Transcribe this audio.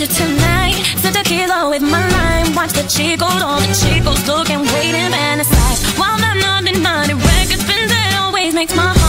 it tonight. Sip tequila with my lime. Watch the Chico, all the Chicos look and wait and fantasize. While that naughty record spins, it always makes my